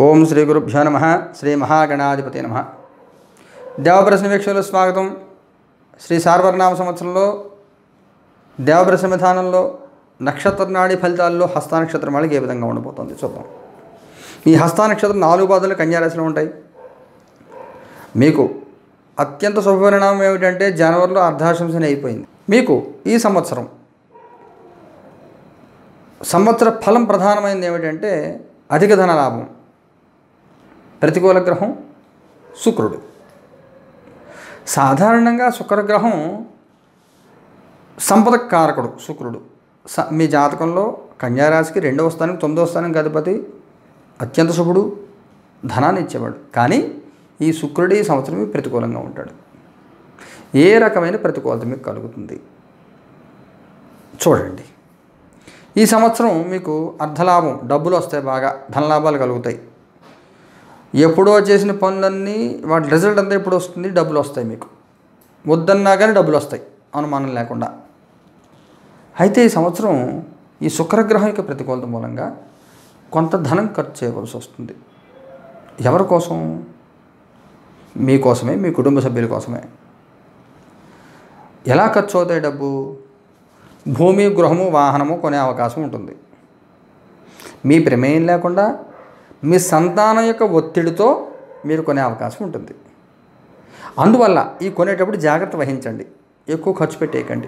ఓం శ్రీ గురుభ్యో నమః. శ్రీ మహాగణాధిపతి నమః. దేవప్రశ్న వీక్షకులకు స్వాగతం. శ్రీ సార్వనామ సంవత్సరంలో దేవప్రశ్న విధానంలో నక్షత్ర నాడి ఫలితాల్లో హస్త నక్షత్రం వాళ్ళకి ఏ విధంగా ఉండబోతుంది చూద్దాం. ఈ హస్త నక్షత్రం 4 పాదాలు కన్యారాశిలో ఉంటాయి. మీకు అత్యంత శుభపరిణామం ఏమిటంటే జనవరిలో అర్ధాశంసని అయిపోయింది. మీకు ఈ సంవత్సర ఫలం ప్రధానమైనది ఏమిటంటే అధిక ధన లాభం. ప్రతికూల గ్రహం శుక్రుడు. సాధారణంగా శుక్రగ్రహం సంపద కారకుడు. శుక్రుడు మీ జాతకంలో కన్యారాశికి 2వ స్థానం 9వ స్థానం అధిపతి, అత్యంత శుభుడు, ధనాన్ని ఇచ్చేవాడు. కానీ ఈ శుక్రుడు ఈ సంవత్సరం ప్రతికూలంగా ఉంటాడు. ఏ రకమైన ప్రతికూలత మీకు కలుగుతుంది చూడండి. ఈ సంవత్సరం మీకు అర్ధలాభం, డబ్బులు వస్తాయి, బాగా ధనలాభాలు కలుగుతాయి. ఎప్పుడో చేసిన పనులన్నీ వాటి రిజల్ట్ అంతా ఎప్పుడు వస్తుంది, డబ్బులు వస్తాయి. మీకు వద్దన్నా కానీ డబ్బులు వస్తాయి అనుమానం లేకుండా. అయితే ఈ సంవత్సరం ఈ శుక్రగ్రహం యొక్క ప్రతికూలత మూలంగా కొంత ధనం ఖర్చు చేయవలసి వస్తుంది. ఎవరి కోసం? మీకోసమే, మీ కుటుంబ సభ్యుల కోసమే. ఎలా ఖర్చు అవుతాయి డబ్బు? భూమి, గృహము, వాహనము కొనే అవకాశం ఉంటుంది. మీ ప్రమేయం లేకుండా మీ సంతానం యొక్క ఒత్తిడితో మీరు కొనే అవకాశం ఉంటుంది. అందువల్ల ఈ కొనేటప్పుడు జాగ్రత్త వహించండి. ఎక్కువ ఖర్చు పెట్టేయకండి.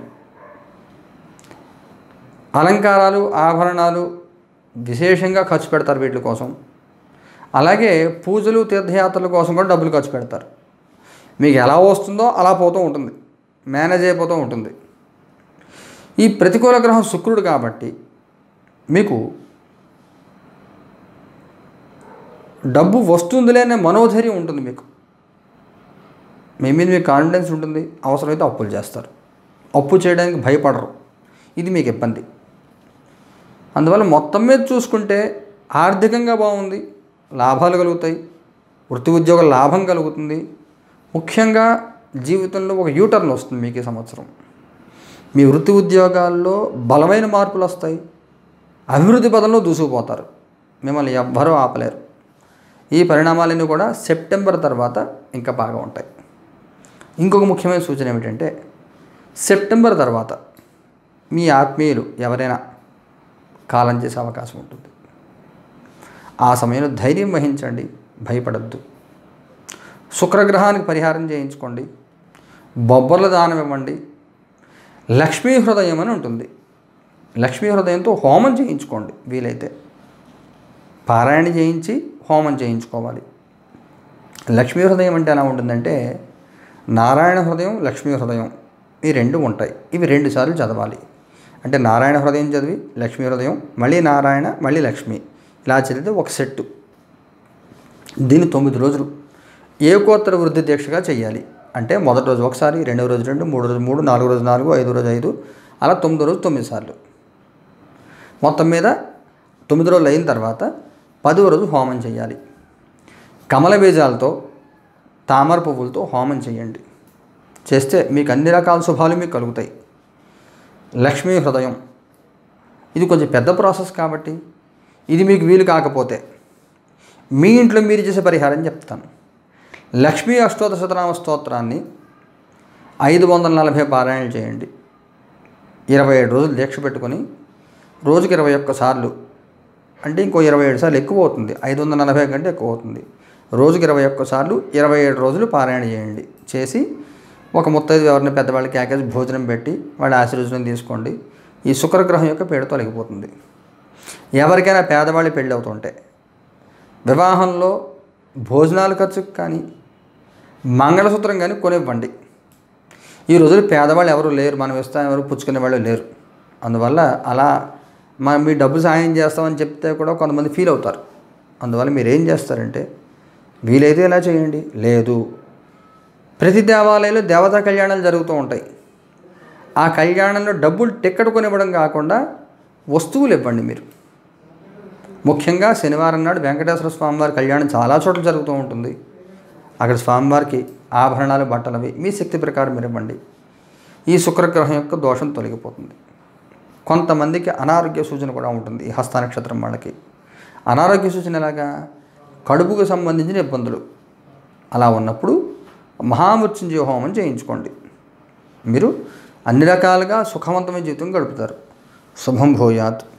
అలంకారాలు, ఆభరణాలు విశేషంగా ఖర్చు పెడతారు వీటి కోసం. అలాగే పూజలు, తీర్థయాత్రల కోసం కూడా డబ్బులు ఖర్చు పెడతారు. మీకు ఎలా వస్తుందో అలా పోతూ ఉంటుంది, మేనేజ్ అయిపోతూ ఉంటుంది. ఈ ప్రతికూల గ్రహం శుక్రుడు కాబట్టి మీకు డబ్బు వస్తుందిలే అనే మనోధైర్యం ఉంటుంది. మీకు మీ మీద మీకు కాన్ఫిడెన్స్ ఉంటుంది. అవసరమైతే అప్పులు చేస్తారు. అప్పు చేయడానికి భయపడరు. ఇది మీకు ఇబ్బంది. అందువల్ల మొత్తం మీద చూసుకుంటే ఆర్థికంగా బాగుంది, లాభాలు కలుగుతాయి, వృత్తి ఉద్యోగ లాభం కలుగుతుంది. ముఖ్యంగా జీవితంలో ఒక యూటర్న్ వస్తుంది మీకు ఈ సంవత్సరం. మీ వృత్తి ఉద్యోగాల్లో బలమైన మార్పులు వస్తాయి. అభివృద్ధి పదంలో దూసుకుపోతారు. మిమ్మల్ని ఎవ్వరూ ఆపలేరు. ఈ పరిణామాలన్నీ కూడా సెప్టెంబర్ తర్వాత ఇంకా బాగా ఉంటాయి. ఇంకొక ముఖ్యమైన సూచన ఏమిటంటే సెప్టెంబర్ తర్వాత మీ ఆత్మీయులు ఎవరైనా కాలం చేసే అవకాశం ఉంటుంది. ఆ సమయంలో ధైర్యం వహించండి, భయపడద్దు. శుక్రగ్రహానికి పరిహారం చేయించుకోండి. బొబ్బర్ల దానం ఇవ్వండి. లక్ష్మీ హృదయం అని ఉంటుంది. లక్ష్మీ హృదయంతో హోమం చేయించుకోండి. వీలైతే పారాయణ చేయించి హోమం చేయించుకోవాలి. లక్ష్మీ హృదయం అంటే ఎలా ఉంటుందంటే నారాయణ హృదయం, లక్ష్మీ హృదయం ఈ 2 ఉంటాయి. ఇవి 2 సార్లు చదవాలి. అంటే నారాయణ హృదయం చదివి లక్ష్మీ హృదయం, మళ్ళీ నారాయణ, మళ్ళీ లక్ష్మి, ఇలా చదివితే ఒక సెట్టు. దీన్ని 9 రోజులు ఏకోత్తర వృద్ధి దీక్షగా చేయాలి. అంటే మొదటి రోజు ఒకసారి, రెండవ రోజు 2, మూడో రోజు 3, నాలుగో రోజు 4, ఐదో రోజు 5, అలా 9వ రోజు 9 సార్లు. మొత్తం మీద 9 రోజులు అయిన తర్వాత 10వ రోజు హోమం చేయాలి. కమల బీజాలతో, తామర పువ్వులతో హోమం చేయండి. చేస్తే మీకు అన్ని రకాల శుభాలు మీకు కలుగుతాయి. లక్ష్మీ హృదయం ఇది కొంచెం పెద్ద ప్రాసెస్ కాబట్టి ఇది మీకు వీలు కాకపోతే మీ ఇంట్లో మీరు చేసే పరిహారం చెప్తాను. లక్ష్మీ అష్టోత్తర శతనామ స్తోత్రాన్ని 540 పారాయణలు చేయండి. 27 రోజులు దీక్ష పెట్టుకొని రోజుకి 21 సార్లు, అంటే ఇంకో 27 సార్లు ఎక్కువ అవుతుంది. 540 కంటే ఎక్కువ అవుతుంది. రోజుకి 21 సార్లు 27 రోజులు పారాయణ చేయండి. చేసి ఒక 35 ఎవరిని పెద్దవాళ్ళకి ప్యాకేజ్ భోజనం పెట్టి వాళ్ళ ఆశీర్వచనం తీసుకోండి. ఈ శుక్రగ్రహం యొక్క పీడ తొలగిపోతుంది. ఎవరికైనా పేదవాళ్ళు పెళ్ళి అవుతుంటే వివాహంలో భోజనాల ఖర్చుకు కానీ మంగళసూత్రం కానీ కొనివ్వండి. ఈ రోజులు పేదవాళ్ళు ఎవరు లేరు, మనం ఇస్తాం ఎవరు పుచ్చుకునే వాళ్ళు లేరు. అందువల్ల అలా మీ డబ్బు సాయం చేస్తామని చెప్తే కూడా కొంతమంది ఫీల్ అవుతారు. అందువల్ల మీరు ఏం చేస్తారంటే వీలైతే ఇలా చేయండి. లేదు, ప్రతి దేవాలయంలో దేవతా కళ్యాణాలు జరుగుతూ ఉంటాయి. ఆ కళ్యాణంలో డబ్బులు టిక్కెట్ కొనివ్వడం కాకుండా వస్తువులు ఇవ్వండి. మీరు ముఖ్యంగా శనివారం నాడు వెంకటేశ్వర స్వామివారి కళ్యాణం చాలా చోట్ల జరుగుతూ ఉంటుంది. అక్కడ స్వామివారికి ఆభరణాలు, బట్టలవి మీ శక్తి ప్రకారం మీరు ఇవ్వండి. ఈ శుక్రగ్రహం యొక్క దోషం తొలగిపోతుంది. కొంతమందికి అనారోగ్య సూచన కూడా ఉంటుంది. ఈ హస్త నక్షత్రం వాళ్ళకి అనారోగ్య సూచన ఎలాగా? కడుపుకు సంబంధించిన ఇబ్బందులు అలా ఉన్నప్పుడు మహామృత్యుంజయ హోమం చేయించుకోండి. మీరు అన్ని రకాలుగా సుఖవంతమైన జీవితం గడుపుతారు. శుభం భూయాత్.